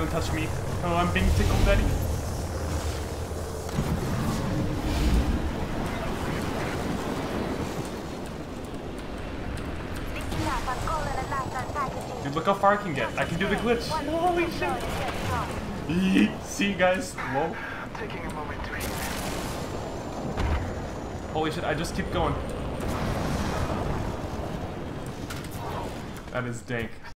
don't touch me. Oh, I'm being tickled, Daddy. Dude, look how far I can get. I can do the glitch. Holy shit. See you guys. Whoa. Taking a moment to eat. Holy shit, I just keep going. That is dank.